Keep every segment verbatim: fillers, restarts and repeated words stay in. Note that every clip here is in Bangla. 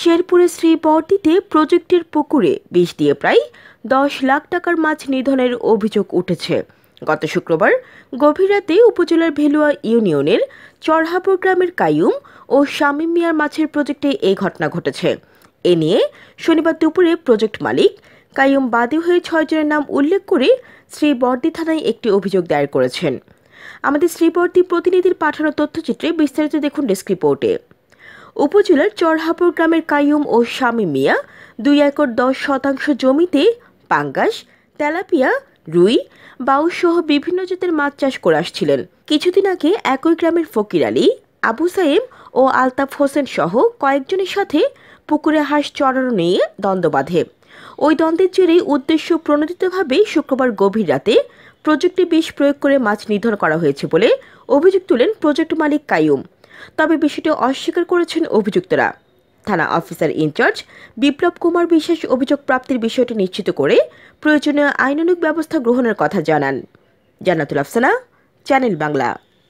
শেরপুরের শ্রীবর্দিতে প্রজেক্টের পুকুরে বিষ দিয়ে প্রায় দশ লাখ টাকার মাছ নিধনের অভিযোগ উঠেছে। গত শুক্রবার গভীর রাতে উপজেলার ভেলুয়া ইউনিয়নের চরহাপুর গ্রামের কাইয়ুম ও শামীম মিয়ার মাছের প্রজেক্টে এই ঘটনা ঘটেছে। এ নিয়ে শনিবার দুপুরে প্রজেক্ট মালিক কাইয়ুম বাদী হয়ে ছয়জনের নাম উল্লেখ করে শ্রীবর্দি থানায় একটি অভিযোগ দায়ের করেছেন। আমাদের শ্রীবর্দি প্রতিনিধির পাঠানো তথ্যচিত্রে বিস্তারিত দেখুন ডেস্ক রিপোর্টে। উপজেলার চরহাপুর গ্রামের কাইয়ুম ও শামীম মিয়া দুই একর দশ শতাংশ জমিতে পাঙ্গাস, তেলাপিয়া, রুই, বাউস সহ বিভিন্ন জাতের মাছ চাষ করে আসছিলেন। কিছুদিন আগে একই গ্রামের ফকির আলী, আবু সাইম ও আলতাফ হোসেন সহ কয়েকজনের সাথে পুকুরে হাঁস চড়ানো নিয়ে দ্বন্দ্ব বাধে। ওই দ্বন্দ্বের জেরেই উদ্দেশ্য প্রণোদিতভাবে শুক্রবার গভীর রাতে প্রযুক্তি বিষ প্রয়োগ করে মাছ নিধন করা হয়েছে বলে অভিযোগ তুলেন প্রজেক্ট মালিক কাইয়ুম। তবে বিষয়টি অস্বীকার করেছেন অভিযুক্তরা। থানা অফিসার ইনচার্জ বিপ্লব কুমার বিশ্বাস অভিযোগ প্রাপ্তির বিষয়টি নিশ্চিত করে প্রয়োজনীয় আইনানুগ ব্যবস্থা গ্রহণের কথা জানান। জান্নাতুল আফসানা, চ্যানেল বাংলা।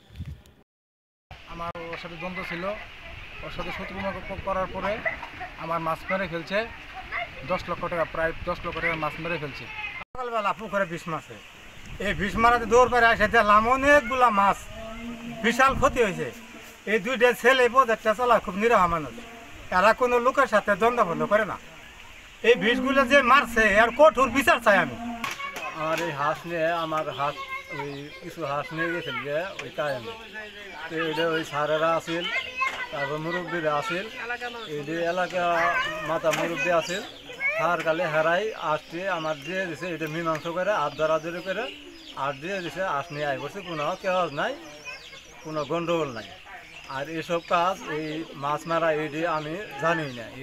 আমার ওর সাথে দ্বন্দ্ব ছিল, ওর সাথে শত্রুতা করার পরে আমার মাছ মেরে ফেলছে দশ লক্ষ টাকা, প্রায় দশ লক্ষ টাকার মাছ মেরে ফেলছে। সকালবেলা পুকুরে বিষ মাছে এই বিষ মারাতে দৌড় পেরে আসে দেখলাম অনেকগুলা মাছ, বিশাল ক্ষতি হয়েছে। এই দুইটা ছেলে প্রজেক্টটা চালা খুব নিরহ মানুষ, এরা কোনো লোকের সাথে দ্বন্দ্ব করে না। এই বিষগুলো যে মারছে আর কঠোর বিচার চাই আমি। আমার এই হাঁস নিয়ে আমার হাঁস ওই কিছু হাঁস নিয়ে গেছিল যে ওই টাইমে তো এটা ওই সারেরা আসিল, তারপর মুরব্বীরা আসিল, এই যে এলাকা মাথা মুরব্বী আসিল, তার কালে হেরাই আসতে আমার দিয়ে দিছে। এটা মীমাংস করে আট দরাদরি করে আট দিয়ে দিছে, আস নিয়ে আই করছে, কোনো কেওয়াজ নাই, কোনো গন্ডগোল নাই। আর এসব কাজ এই মাছ মারা এই আমি জানি না।